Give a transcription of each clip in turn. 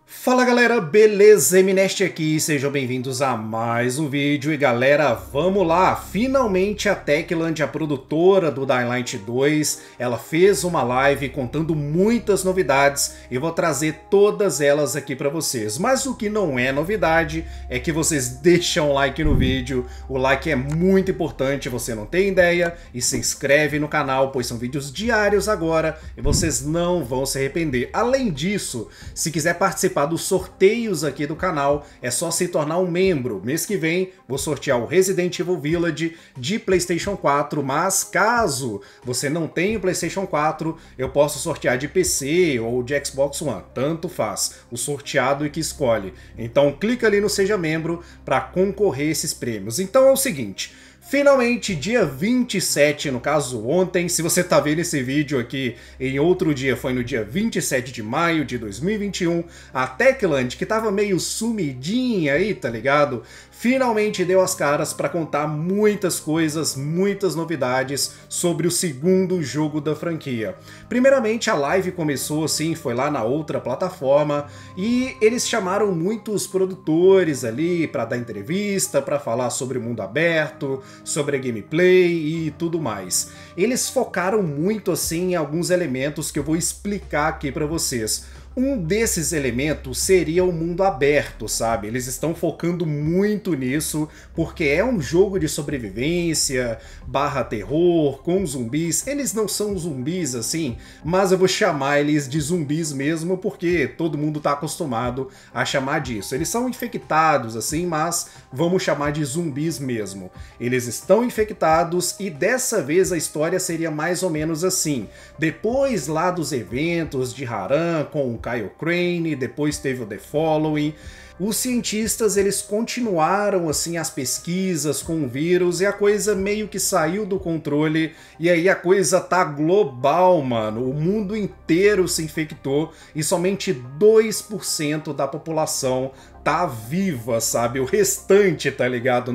Fala galera, beleza? Eminest aqui, sejam bem-vindos a mais um vídeo. E galera, vamos lá! Finalmente a Techland, a produtora do Dying Light 2, ela fez uma live contando muitas novidades e vou trazer todas elas aqui para vocês. Mas o que não é novidade é que vocês deixam o like no vídeo, o like é muito importante, você não tem ideia, e se inscreve no canal, pois são vídeos diários agora e vocês não vão se arrepender. Além disso, se quiser participar dos sorteios aqui do canal, é só se tornar um membro. Mês que vem vou sortear o Resident Evil Village de PlayStation 4, mas caso você não tenha o PlayStation 4, eu posso sortear de PC ou de Xbox One, tanto faz, o sorteado e que escolhe. Então clica ali no Seja Membro para concorrer a esses prêmios. Então é o seguinte, finalmente, dia 27, no caso ontem, se você tá vendo esse vídeo aqui em outro dia, foi no dia 27 de maio de 2021, a Techland, que tava meio sumidinha aí, tá ligado? Finalmente deu as caras para contar muitas coisas, muitas novidades sobre o segundo jogo da franquia. Primeiramente, a live começou assim, foi lá na outra plataforma, e eles chamaram muitos produtores ali para dar entrevista, para falar sobre o mundo aberto, sobre a gameplay e tudo mais. Eles focaram muito assim em alguns elementos que eu vou explicar aqui para vocês. Um desses elementos seria o mundo aberto, sabe? Eles estão focando muito nisso, porque é um jogo de sobrevivência, barra terror, com zumbis. Eles não são zumbis assim, mas eu vou chamar eles de zumbis mesmo, porque todo mundo tá acostumado a chamar disso. Eles são infectados assim, mas vamos chamar de zumbis mesmo. Eles estão infectados e dessa vez a história seria mais ou menos assim. Depois lá dos eventos de Harran com o Kyle Crane, depois teve o The Following. Os cientistas eles continuaram assim as pesquisas com o vírus e a coisa meio que saiu do controle e aí a coisa tá global, mano. O mundo inteiro se infectou e somente 2% da população tá viva, sabe? O restante, tá ligado?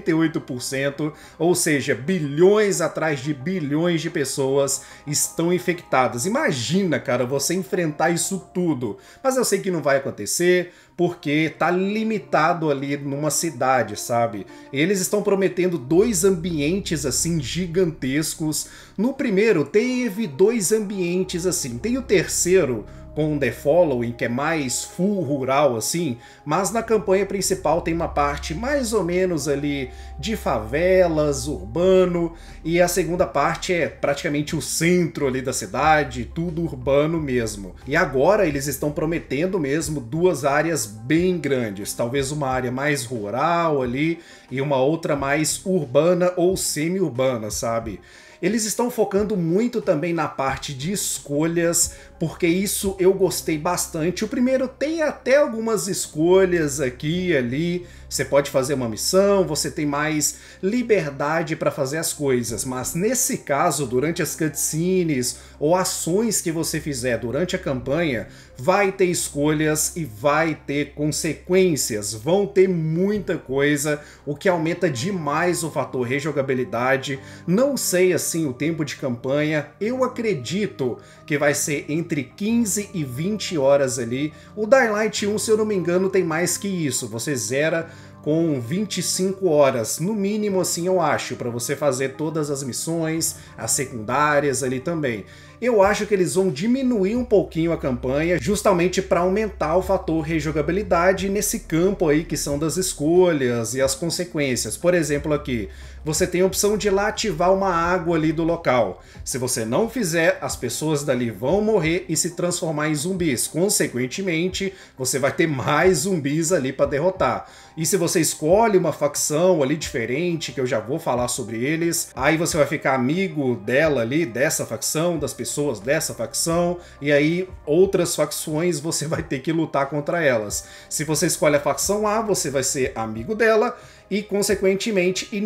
98%, ou seja, bilhões atrás de bilhões de pessoas estão infectadas. Imagina, cara, você enfrentar isso tudo. Mas eu sei que não vai acontecer, porque tá limitado ali numa cidade, sabe? Eles estão prometendo 2 ambientes assim gigantescos. No primeiro teve 2 ambientes assim. Tem o terceiro com The Following, que é mais full rural assim, mas na campanha principal tem uma parte mais ou menos ali de favelas, urbano, e a segunda parte é praticamente o centro ali da cidade, tudo urbano mesmo. E agora eles estão prometendo mesmo 2 áreas bem grandes, talvez uma área mais rural ali e uma outra mais urbana ou semi-urbana, sabe? Eles estão focando muito também na parte de escolhas, porque isso eu gostei bastante. O primeiro tem até algumas escolhas aqui e ali, você pode fazer uma missão, você tem mais liberdade para fazer as coisas, mas nesse caso, durante as cutscenes ou ações que você fizer durante a campanha, vai ter escolhas e vai ter consequências, vão ter muita coisa, o que aumenta demais o fator rejogabilidade. Não sei assim o tempo de campanha, eu acredito que vai ser entre 15 e 20 horas ali. O Dying Light 1, se eu não me engano, tem mais que isso, você zera com 25 horas, no mínimo assim eu acho, para você fazer todas as missões, as secundárias ali também. Eu acho que eles vão diminuir um pouquinho a campanha, justamente para aumentar o fator rejogabilidade nesse campo aí que são das escolhas e as consequências. Por exemplo aqui, você tem a opção de ir lá ativar uma água ali do local. Se você não fizer, as pessoas dali vão morrer e se transformar em zumbis. Consequentemente, você vai ter mais zumbis ali para derrotar. E se você escolhe uma facção ali diferente, que eu já vou falar sobre eles, aí você vai ficar amigo dela ali, dessa facção, das pessoas dessa facção, e aí outras facções você vai ter que lutar contra elas. Se você escolhe a facção A, você vai ser amigo dela e, consequentemente, inimigo da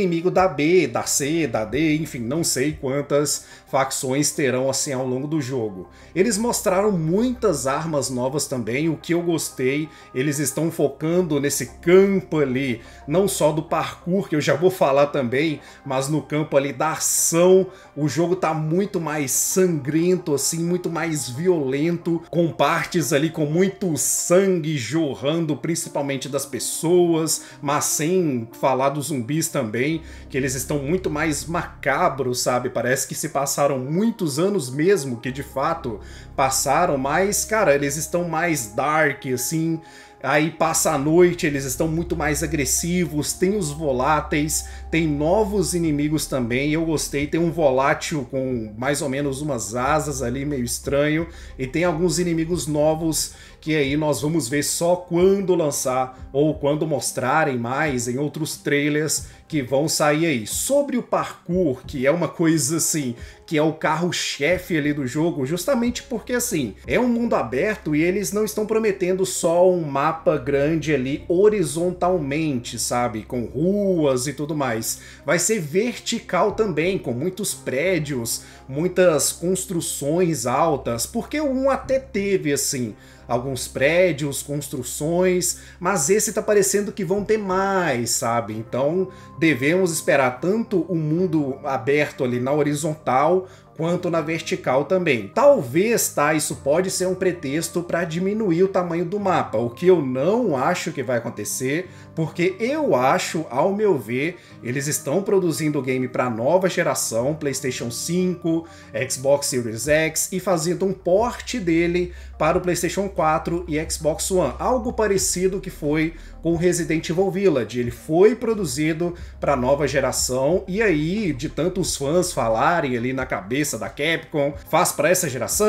da B, da C, da D, enfim, não sei quantas facções terão assim ao longo do jogo. Eles mostraram muitas armas novas também, o que eu gostei. Eles estão focando nesse campo ali, não só do parkour, que eu já vou falar também, mas no campo ali da ação. O jogo tá muito mais sangrento, assim, muito mais violento, com partes ali com muito sangue jorrando, principalmente das pessoas, mas sem falar dos zumbis também, que eles estão muito mais macabros, sabe? Parece que se passaram muitos anos mesmo, que de fato passaram, mas, cara, eles estão mais dark, assim. Aí passa a noite, eles estão muito mais agressivos, tem os voláteis, tem novos inimigos também, eu gostei, tem um volátil com mais ou menos umas asas ali, meio estranho, e tem alguns inimigos novos que aí nós vamos ver só quando lançar ou quando mostrarem mais em outros trailers que vão sair aí. Sobre o parkour, que é uma coisa assim, que é o carro-chefe ali do jogo, justamente porque assim, é um mundo aberto e eles não estão prometendo só um mapa grande ali horizontalmente, sabe? Com ruas e tudo mais. Vai ser vertical também, com muitos prédios, muitas construções altas, porque o 1 até teve assim, alguns prédios, construções, mas esse tá parecendo que vão ter mais, sabe? Então devemos esperar tanto o mundo aberto ali na horizontal quanto na vertical também. Talvez, tá, isso pode ser um pretexto para diminuir o tamanho do mapa, o que eu não acho que vai acontecer, porque eu acho, ao meu ver, eles estão produzindo o game para nova geração, PlayStation 5, Xbox Series X, e fazendo um port dele para o PlayStation 4 e Xbox One, algo parecido que foi com Resident Evil Village. Ele foi produzido para nova geração, e aí, de tantos fãs falarem ali na cabeça da Capcom, faz para essa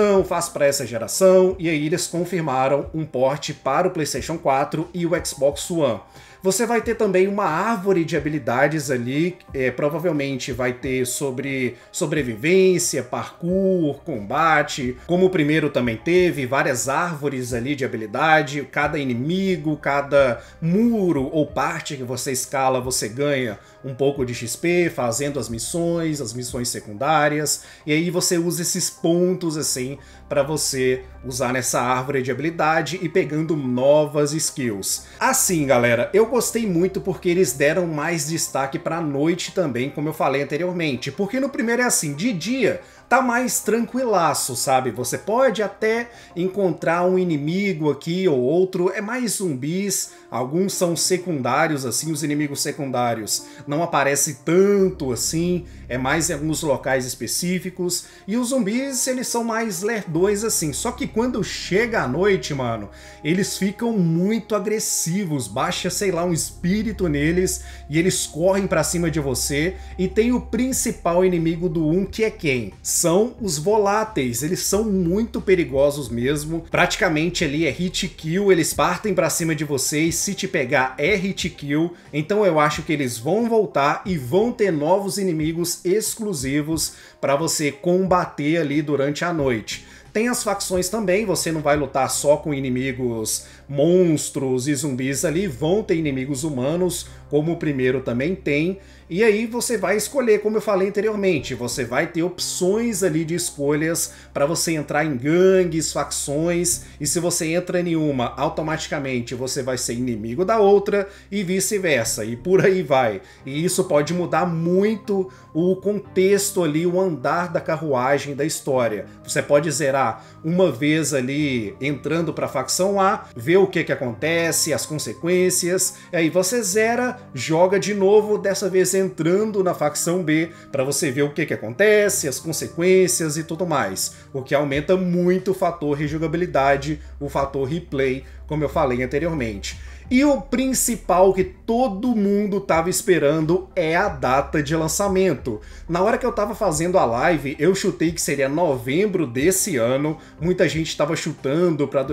geração, e aí eles confirmaram um port para o PlayStation 4 e o Xbox One. Você vai ter também uma árvore de habilidades ali, provavelmente vai ter sobre sobrevivência, parkour, combate, como o primeiro também teve, várias árvores ali de habilidade, cada inimigo, cada muro ou parte que você escala, você ganha um pouco de XP fazendo as missões secundárias, e aí você usa esses pontos assim para você usar nessa árvore de habilidade e pegando novas skills. Assim, galera, eu gostei muito porque eles deram mais destaque para a noite também, como eu falei anteriormente, porque no primeiro é assim, de dia tá mais tranquilaço, sabe? Você pode até encontrar um inimigo aqui ou outro, é mais zumbis, alguns são secundários, assim, os inimigos secundários não aparecem tanto assim, é mais em alguns locais específicos, e os zumbis, eles são mais lerdões assim, só que quando chega a noite, mano, eles ficam muito agressivos, baixa, sei lá, um espírito neles, e eles correm pra cima de você, e tem o principal inimigo do 1, que é quem? São os voláteis, eles são muito perigosos mesmo, praticamente ali é hit kill, eles partem pra cima de vocês, se te pegar é hit kill, então eu acho que eles vão voltar e vão ter novos inimigos exclusivos para você combater ali durante a noite. Tem as facções também, você não vai lutar só com inimigos monstros e zumbis ali, vão ter inimigos humanos, como o primeiro também tem, e aí você vai escolher, como eu falei anteriormente, você vai ter opções ali de escolhas para você entrar em gangues, facções, e se você entra em uma, automaticamente você vai ser inimigo da outra e vice-versa, e por aí vai. E isso pode mudar muito o contexto ali, o andar da carruagem da história. Você pode zerar uma vez ali entrando para a facção A, ver o que acontece, as consequências, e aí você zera, joga de novo, dessa vez entrando na facção B, para você ver o que acontece, as consequências e tudo mais, o que aumenta muito o fator rejogabilidade, o fator replay, como eu falei anteriormente. E o principal que todo mundo tava esperando é a data de lançamento. Na hora que eu tava fazendo a live, eu chutei que seria novembro desse ano, muita gente estava chutando para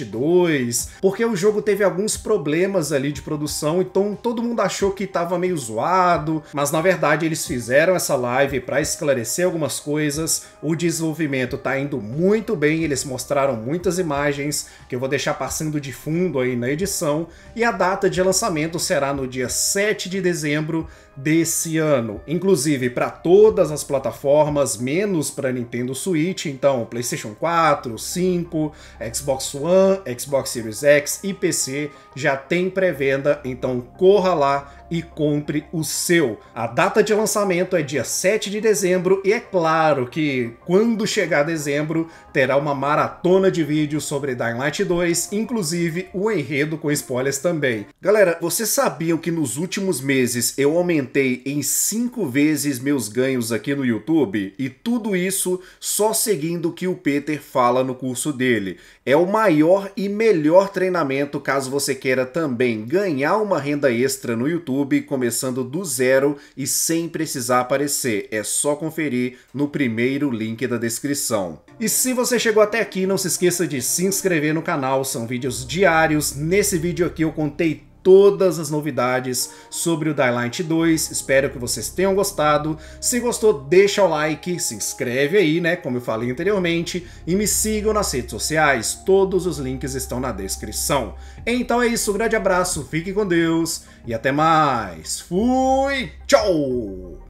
2022, porque o jogo teve alguns problemas ali de produção, então todo mundo achou que tava meio zoado, mas na verdade eles fizeram essa live para esclarecer algumas coisas, o desenvolvimento tá indo muito bem, eles mostraram muitas imagens, que eu vou deixar passando de fundo aí na edição, e a data de lançamento será no dia 7 de dezembro desse ano, inclusive para todas as plataformas, menos para Nintendo Switch, então PlayStation 4, 5, Xbox One, Xbox Series X e PC já tem pré-venda, então corra lá e compre o seu. A data de lançamento é dia 7 de dezembro e é claro que quando chegar dezembro terá uma maratona de vídeos sobre Dying Light 2, inclusive o enredo com spoilers também. Galera, vocês sabiam que nos últimos meses eu aumentei em 5 vezes meus ganhos aqui no YouTube? E tudo isso só seguindo o que o Peter fala no curso dele. É o maior e melhor treinamento caso você queira também ganhar uma renda extra no YouTube, começando do zero e sem precisar aparecer. É só conferir no primeiro link da descrição. E se você chegou até aqui, não se esqueça de se inscrever no canal, são vídeos diários. Nesse vídeo aqui eu contei todas as novidades sobre o Dying Light 2, espero que vocês tenham gostado. Se gostou, deixa o like, se inscreve aí, né, como eu falei anteriormente, e me sigam nas redes sociais, todos os links estão na descrição. Então é isso, um grande abraço, fique com Deus e até mais. Fui, tchau!